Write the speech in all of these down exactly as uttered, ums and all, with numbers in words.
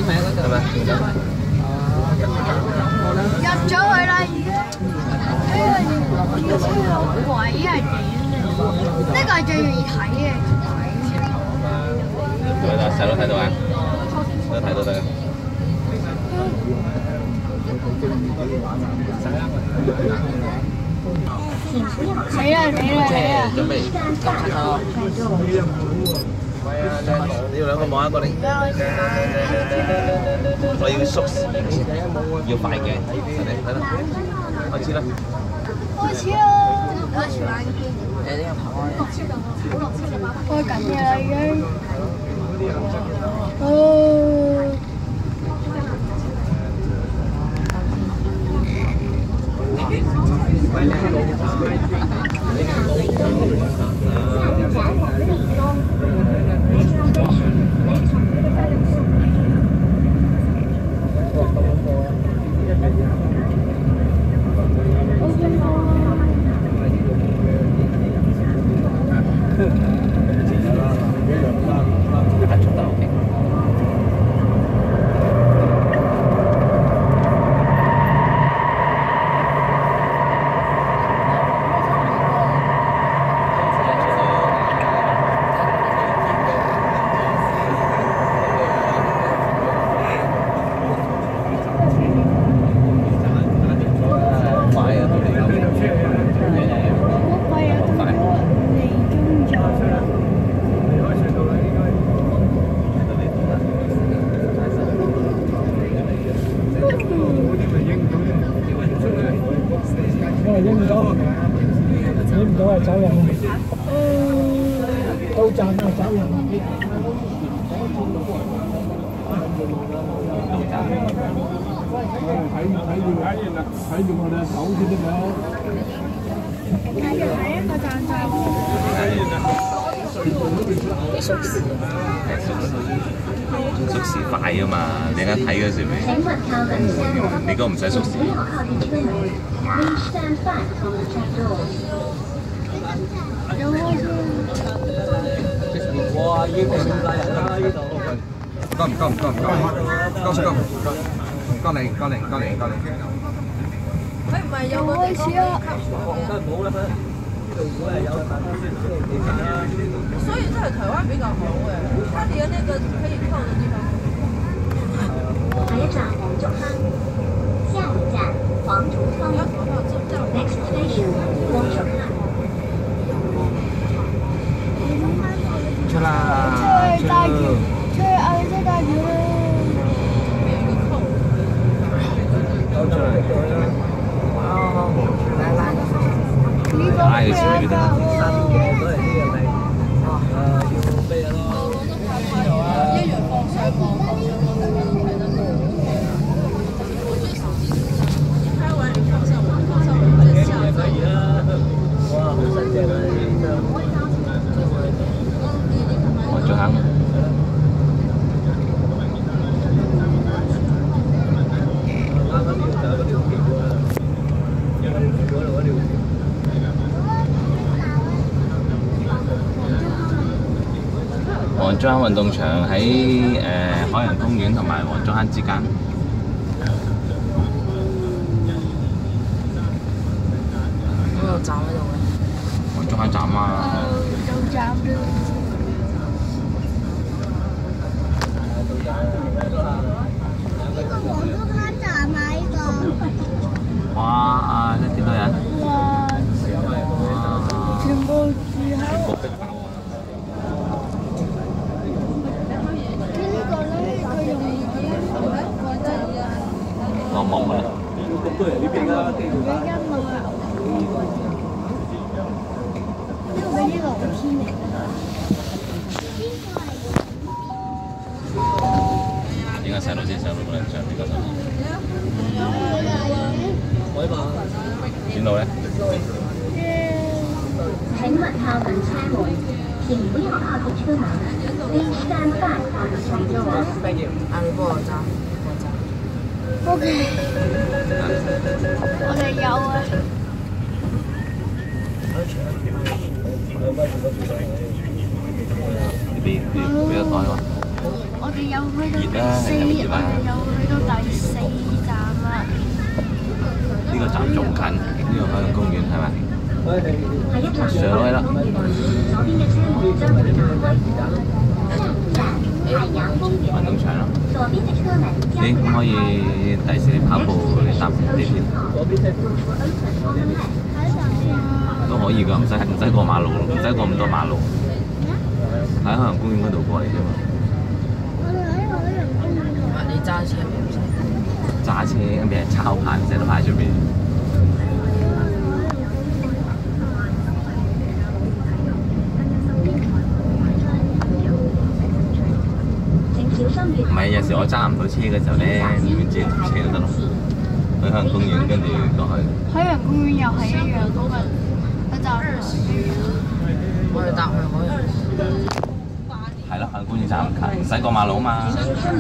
係咪？ 入咗去啦已經。呢個超鬼係點？呢個係最容易睇嘅。 睇到細佬睇到啊？細佬睇到得嘅。 死啦死啦死啦！ 準備急啦！你要兩個望一個你。我要縮時，要快嘅，睇睇啦，開始啦！ 開始啦！ 誒呢個跑開。 開緊嘅啦已經。哦。影唔到，影唔到係走人。到站啊，走人。睇睇住睇啦，睇住我哋手先得㗎。睇住睇一個站站。你縮時， 縮時快啊嘛！你而家睇嗰時咪，你嗰個唔使縮時。哇！已經咁大人啦呢度。唔該唔該唔該唔該，唔該唔該唔該你唔該你唔該你唔該你。 佢唔係有開始啊！ 梗係冇啦，呢度如果係有大家先知道幾大啦。所以真係台灣比較好嘅，它連那個可以靠的地方。下一站黃竹坑，下一站黃竹坑。Next station 黃竹坑。 出啦！ 出去大橋，出去亞洲大橋啦！ 走出嚟！哇！ 呢個係啊！一樣放上網，放上網大家都睇得到。我覺得手機拍完你放上網，放上網再下載。 哇！好新淨啊！ 黃竹坑。黃竹坑運動場喺誒海洋公園同埋黃竹坑之間。 嗰個站喺度嘅。 黃竹坑站啊！ 有站啦！呢個黃竹坑站啊！呢個。 哇！呢幾多人？ 哇！全部住喺。 我望啦。 咁多人呢邊啦， 俾一路啊！呢個俾啲露天嚟㗎。 應該細路先，細路過嚟上呢個手。 海馬。 邊度咧？ 請勿靠近車門，請不要靠近車門。Please stand back from the train door. Thank you。啊，你幫我揸，幫我揸。 O K， 我哋有啊。 呢邊邊邊個袋喎？ 我我哋有去到四，我哋有去到第四站啦。 呢個站仲近，呢個海洋公園係咪？上去啦。 左邊嘅車門將會打開。下一站海洋公園。 運動場啦。 左邊嘅車門將你可以第時你跑步你搭地鐵都可以㗎，唔使唔使過馬路，唔使過咁多馬路。喺海洋公園嗰度過嚟啫嘛。 你揸車唔使？ 揸車俾人抄牌，唔使得牌出邊。唔係，有時我揸唔到車嘅時候咧，你咪借條車就得咯。去海洋公園跟住過去。 海洋公園又係一樣嗰個，佢就我哋搭去海洋。 係啦，海洋公園站唔近，唔使過馬路啊嘛。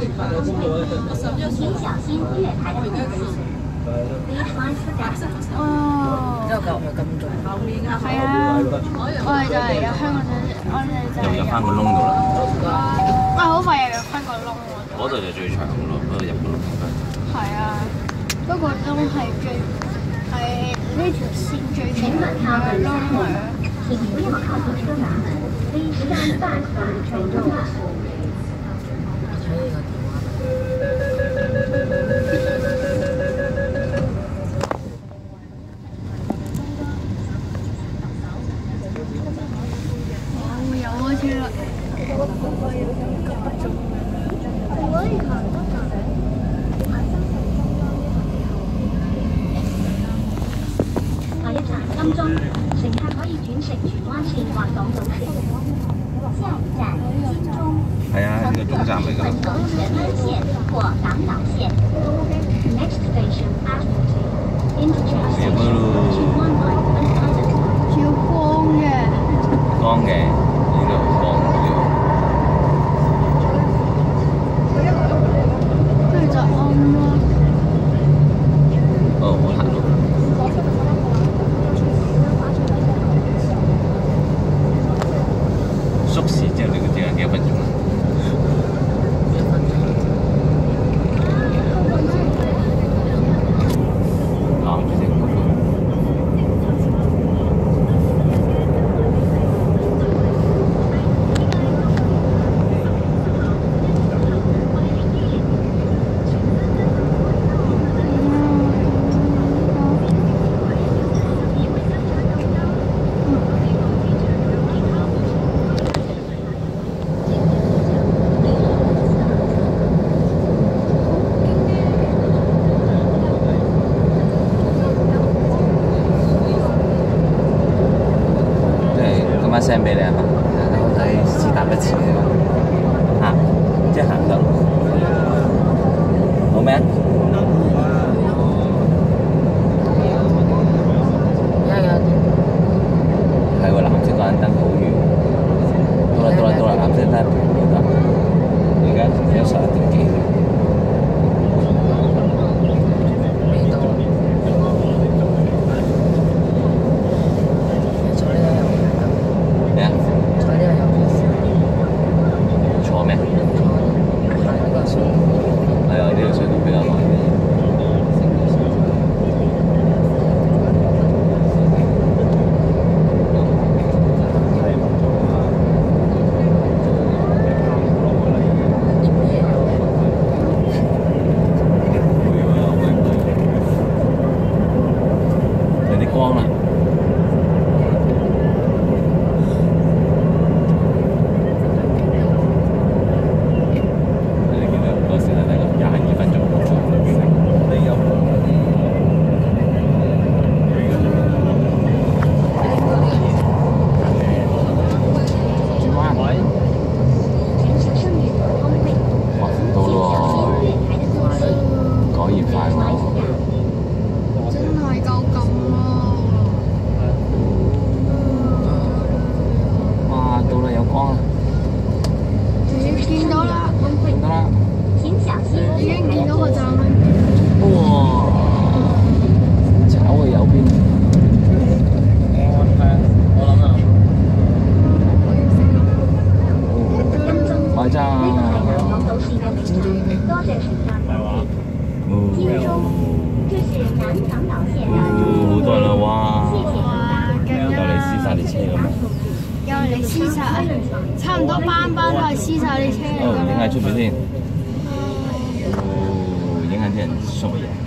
哦。 之後繼續去金鐘。 係啊，我哋就嚟入香港仔，我哋就又入翻個窿度啦。 啊！好快又入翻個窿喎。 嗰度就最長咯，嗰度入個窿。 係啊，嗰個窿係最係呢條線最長嘅窿嚟。請不要靠近車門 ，Please stand back from the train doors。 睇你個電話。 有有開車啦。下一站金鐘，乘客可以轉乘荃灣線或港島線。下一站金鐘。 係啊，呢個總站嚟㗎啦。 港島線或港島線。Next station Admiralty. Interchange station. 超光嘅。 光嘅，呢度光嘅。 跟住就安咯。 哦，好行路。縮時之後你個只係幾多分鐘啊？ 一分鐘。 講住先。send 俾你啊嘛，我睇試搭一次啊，即係行得，好咩？係喎，藍色嗰盞燈好遠，到啦到啦到啦，藍色燈唔得，而家而家十一點幾。Yeah. 買咋？ 京中多謝乘搭高鐵。天中，這是南港島線哦，好多人啦！哇，又嚟撕晒啲車咁啊！ 又嚟撕晒，差唔多班班都係撕晒啲車嚟㗎啦。 哦，影下出邊先。哦，影下啲人掃嘢。